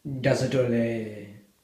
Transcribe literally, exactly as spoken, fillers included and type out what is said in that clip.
ဒါဆိုတော့လေ